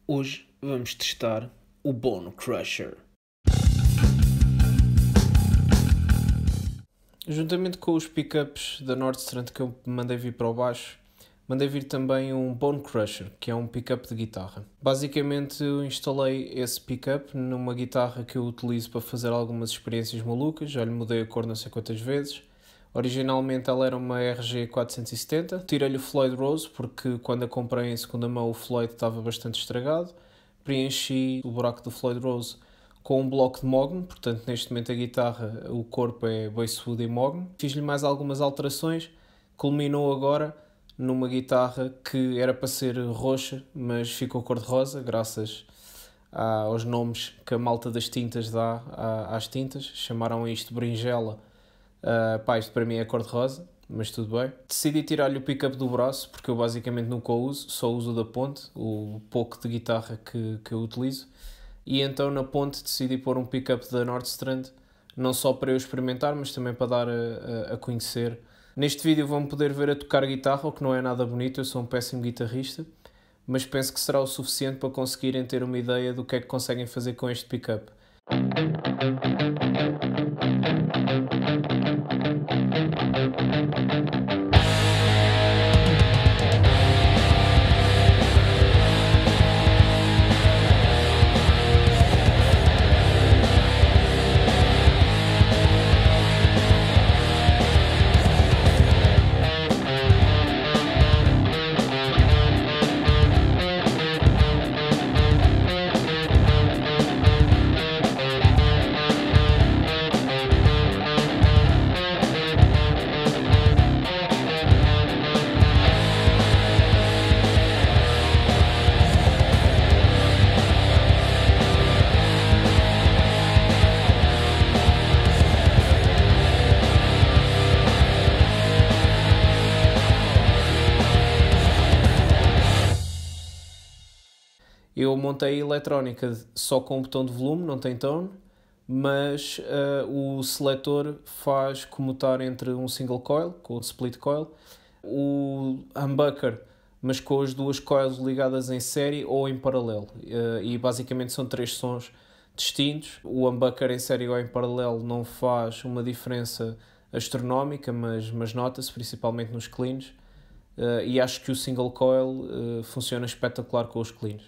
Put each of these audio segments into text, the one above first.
Hoje vamos testar o Bone Crusher. Juntamente com os pickups da Nordstrand que eu mandei vir para o baixo, mandei vir também um Bone Crusher, que é um pickup de guitarra. Basicamente eu instalei esse pickup numa guitarra que eu utilizo para fazer algumas experiências malucas, já lhe mudei a cor não sei quantas vezes. Originalmente ela era uma RG470, tirei-lhe o Floyd Rose porque quando a comprei em segunda mão o Floyd estava bastante estragado. Preenchi o buraco do Floyd Rose com um bloco de Moog, portanto neste momento a guitarra, o corpo é basswood e Moog. Fiz-lhe mais algumas alterações, culminou agora numa guitarra que era para ser roxa, mas ficou cor-de-rosa, graças aos nomes que a malta das tintas dá às tintas. Chamaram isto berinjela. Isto para mim é cor-de-rosa, mas tudo bem. Decidi tirar-lhe o pickup do braço, porque eu basicamente nunca o uso, só uso o da ponte, o pouco de guitarra que eu utilizo. E então na ponte decidi pôr um pickup da Nordstrand, não só para eu experimentar, mas também para dar a conhecer. Neste vídeo vão poder ver a tocar guitarra, o que não é nada bonito, eu sou um péssimo guitarrista, mas penso que será o suficiente para conseguirem ter uma ideia do que é que conseguem fazer com este pickup. Eu montei a eletrónica só com o botão de volume, não tem tone, mas o seletor faz comutar entre um single coil, com o split coil, o humbucker, mas com as duas coils ligadas em série ou em paralelo. E basicamente são três sons distintos. O humbucker em série ou em paralelo não faz uma diferença astronómica, mas nota-se, principalmente nos cleans. E acho que o single coil funciona espetacular com os cleans.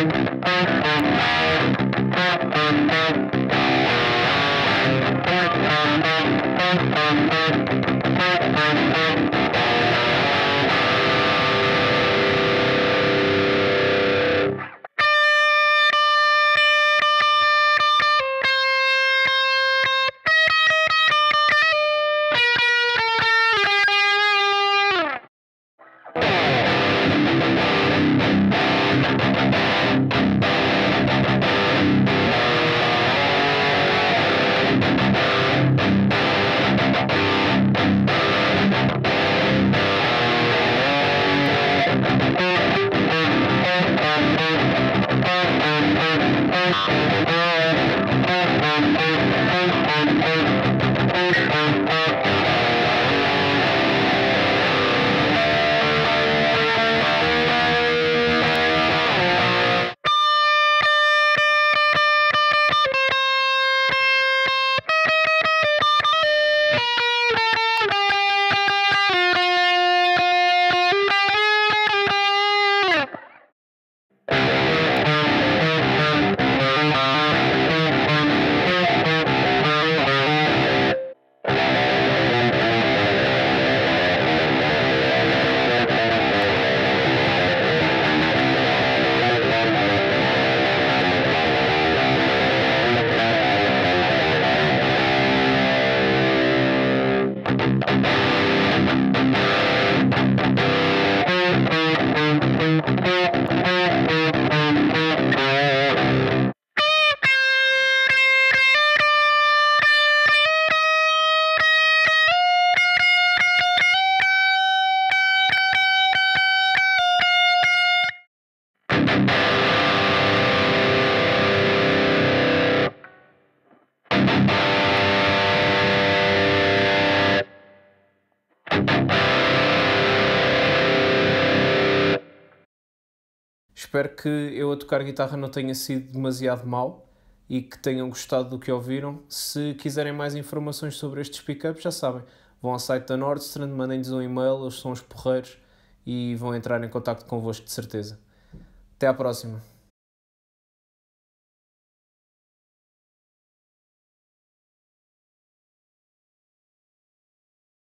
Espero que eu a tocar guitarra não tenha sido demasiado mau e que tenham gostado do que ouviram. Se quiserem mais informações sobre estes pickups, já sabem, vão ao site da Nordstrand, mandem-lhes um e-mail, eles são os porreiros e vão entrar em contacto convosco de certeza. Até à próxima!